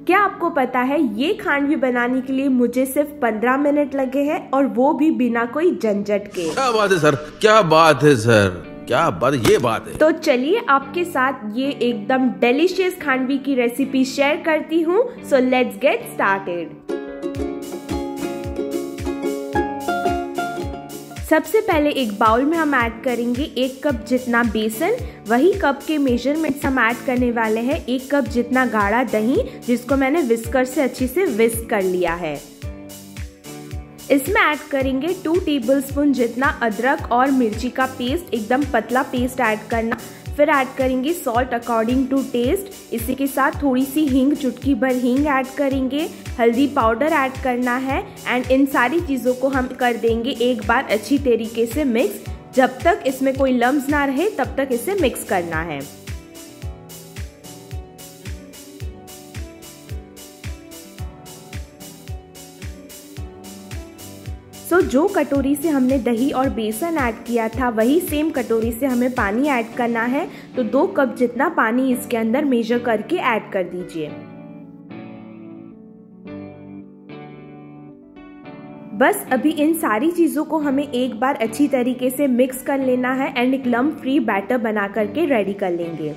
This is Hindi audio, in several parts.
क्या आपको पता है ये खांडवी बनाने के लिए मुझे सिर्फ 15 मिनट लगे हैं और वो भी बिना कोई झंझट के। क्या बात है सर, क्या बात है सर, क्या बात, ये बात है। तो चलिए आपके साथ ये एकदम डिलीशियस खांडवी की रेसिपी शेयर करती हूँ। So let's get started. सबसे पहले एक बाउल में हम ऐड करेंगे 1 कप जितना बेसन। वही कप के मेजरमेंट्स हम ऐड करने वाले हैं 1 कप जितना गाढ़ा दही, जिसको मैंने विस्कर से अच्छे से विस्क कर लिया है। इसमें ऐड करेंगे 2 टेबलस्पून जितना अदरक और मिर्ची का पेस्ट, एकदम पतला पेस्ट ऐड करना। फिर ऐड करेंगे सॉल्ट अकॉर्डिंग टू टेस्ट। इसी के साथ थोड़ी सी हींग, चुटकी भर हींग ऐड करेंगे। हल्दी पाउडर ऐड करना है एंड इन सारी चीज़ों को हम कर देंगे एक बार अच्छी तरीके से मिक्स। जब तक इसमें कोई लम्स ना रहे तब तक इसे मिक्स करना है। जो कटोरी से हमने दही और बेसन ऐड किया था वही सेम कटोरी से हमें पानी ऐड करना है। तो 2 कप जितना पानी इसके अंदर मेजर करके ऐड कर दीजिए। बस अभी इन सारी चीज़ों को हमें एक बार अच्छी तरीके से मिक्स कर लेना है एंड एक लम्प फ्री बैटर बना करके रेडी कर लेंगे।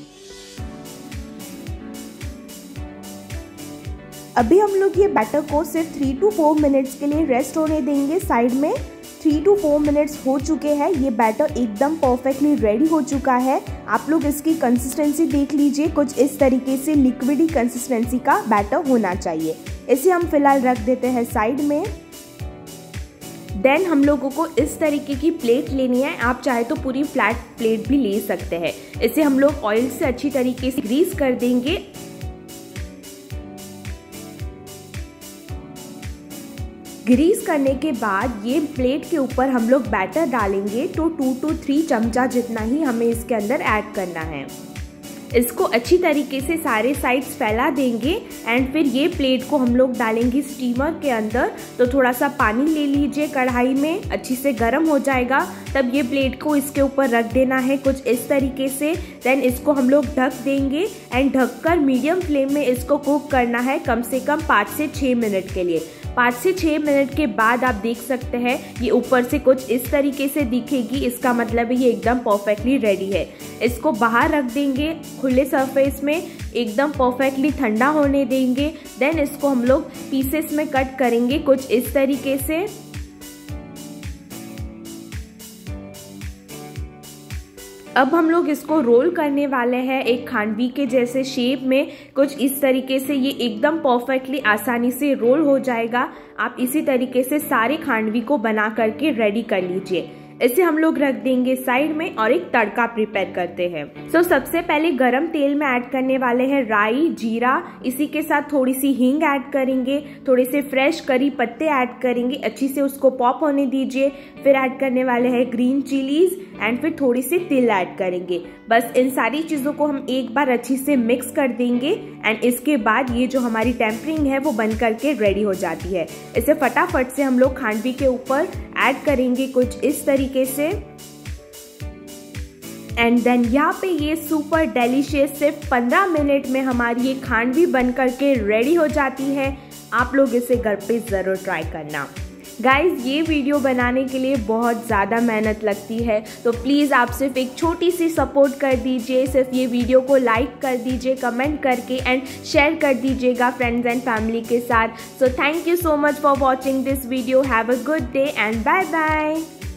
अभी हम लोग ये बैटर को सिर्फ 3 to 4 मिनट्स के लिए रेस्ट होने देंगे साइड में। 3 to 4 मिनट्स हो चुके हैं। ये बैटर एकदम परफेक्टली रेडी हो चुका है। आप लोग इसकी कंसिस्टेंसी देख लीजिए, कुछ इस तरीके से लिक्विडी कंसिस्टेंसी का बैटर होना चाहिए। इसे हम फिलहाल रख देते हैं साइड में। देन हम लोगों को इस तरीके की प्लेट लेनी है। आप चाहे तो पूरी फ्लैट प्लेट भी ले सकते हैं। इसे हम लोग ऑयल से अच्छी तरीके से ग्रीस कर देंगे। ग्रीस करने के बाद ये प्लेट के ऊपर हम लोग बैटर डालेंगे। तो 2 to 3 चमचा जितना ही हमें इसके अंदर ऐड करना है। इसको अच्छी तरीके से सारे साइड्स फैला देंगे एंड फिर ये प्लेट को हम लोग डालेंगे स्टीमर के अंदर। तो थोड़ा सा पानी ले लीजिए कढ़ाई में, अच्छी से गर्म हो जाएगा तब ये प्लेट को इसके ऊपर रख देना है कुछ इस तरीके से। देन इसको हम लोग ढक देंगे एंड ढककर मीडियम फ्लेम में इसको कुक करना है कम से कम 5 से 6 मिनट के लिए। 5 से 6 मिनट के बाद आप देख सकते हैं ये ऊपर से कुछ इस तरीके से दिखेगी। इसका मतलब है ये एकदम परफेक्टली रेडी है। इसको बाहर रख देंगे खुले सरफेस में, एकदम परफेक्टली ठंडा होने देंगे। देन इसको हम लोग पीसेस में कट करेंगे कुछ इस तरीके से। अब हम लोग इसको रोल करने वाले हैं एक खांडवी के जैसे शेप में, कुछ इस तरीके से। ये एकदम परफेक्टली आसानी से रोल हो जाएगा। आप इसी तरीके से सारे खांडवी को बना करके रेडी कर लीजिए। इसे हम लोग रख देंगे साइड में और एक तड़का प्रिपेयर करते हैं। सबसे पहले गरम तेल में ऐड करने वाले हैं राई, जीरा। इसी के साथ थोड़ी सी हींग ऐड करेंगे, थोड़े से फ्रेश करी पत्ते ऐड करेंगे, अच्छी से उसको पॉप होने दीजिए। फिर ऐड करने वाले हैं ग्रीन चिलीज एंड फिर थोड़ी सी तिल ऐड करेंगे। बस इन सारी चीज़ों को हम एक बार अच्छी से मिक्स कर देंगे एंड इसके बाद ये जो हमारी टेम्परिंग है वो बन करके रेडी हो जाती है। इसे फटाफट से हम लोग खांडवी के ऊपर ऐड करेंगे कुछ इस तरीके से। एंड देन यहाँ पे ये सुपर डिलीशियस सिर्फ 15 मिनट में हमारी ये खांडवी बन करके रेडी हो जाती है। आप लोग इसे घर पे ज़रूर ट्राई करना। गाइज ये वीडियो बनाने के लिए बहुत ज़्यादा मेहनत लगती है, तो प्लीज़ आप सिर्फ एक छोटी सी सपोर्ट कर दीजिए। सिर्फ ये वीडियो को लाइक कर दीजिए कमेंट करके एंड शेयर कर दीजिएगा फ्रेंड्स एंड फैमिली के साथ। So thank you so much for watching this video. Have a good day and bye bye.